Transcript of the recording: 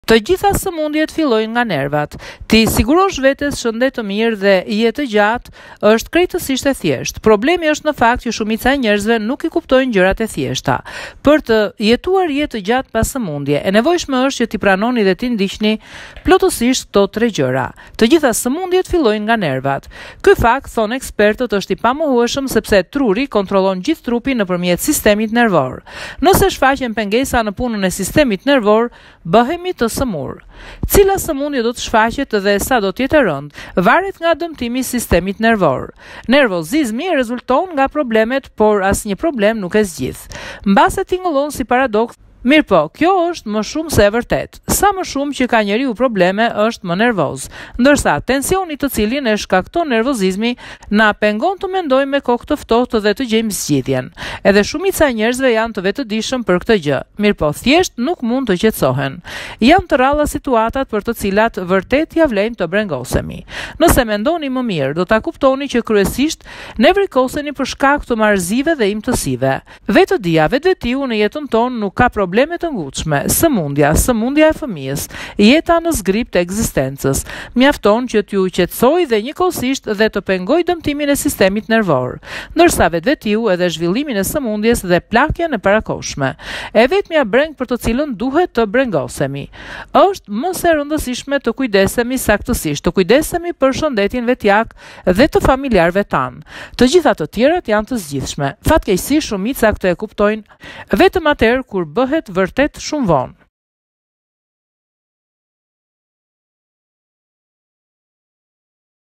Të gjitha sëmundjet fillojnë nga nervat. Ti sigurosh vetes shëndet të mirë dhe jetë të gjatë është krejtësisht e thjeshtë. Problemi është në fakt që shumica e njerëzve nuk i kuptojnë gjërat e thjeshta. Për të jetuar jetë të gjatë pas sëmundje, e nevojshme është që ti pranoni dhe ti ndiqni plotësisht këto 3 gjëra. Të gjitha sëmundjet fillojnë nga nervat. Ky fakt, thon ekspertët, është i pamohueshëm sepse truri kontrollon gjithë trupin nëpërmjet sistemit nervor. Nëse shfaqen pengesa në punën e sistemit nervor, bëhemi të sëmur. Cila sëmundje do të shfaqet dhe sa do të jetë e rëndë, varet nga dëmtimi i sistemit nervor. Nervozizmi rezulton nga problemet, por asnjë problem nuk e zgjidh. Mbase tingëllon si paradoks, mirë po, kjo është më shumë se e vërtet. Sa më shumë që ka njeriu probleme, është më nervoz. Ndërsa tensioni të cilin e shkakton nervozizmi na pengon të mendojmë me kokë të ftohtë dhe të gjejmë zgjidhjen. Edhe shumica e njerëzve janë të vetëdijshëm për këtë gjë. Mirë po, thjesht nuk mund të qetësohen. Janë të rralla situatat për të cilat vërtet ja vlen të brengosemi. Nëse mendoni më mirë, do ta kuptoni që kryesisht ne vrikoseni për shkak të marrëzive dhe imtësive. Vetëdia, vetvetiu në jetën tonë nuk ka probleme të ngutshme, sëmundja e fëmijës, jeta në zgrip të ekzistencës. Mjafton që t'ju qetësoj dhe njëkohësisht dhe të pengoj dëmtimin e sistemit nervor, ndërsa vetvetiu edhe zhvillimin e sëmundjes dhe plakjen e parakohshme. E vetmja breng për të cilën duhet të brengosemi është më së rëndësishme të kujdesemi saktësisht, të kujdesemi për shëndetin vetjak dhe të familjarëve tanë. Të gjitha të tjerat janë të zgjidhshme. Fatkeqësisht shumica këtë e kuptojnë vetëm atëherë kur bëhet vërtet shumë vonë.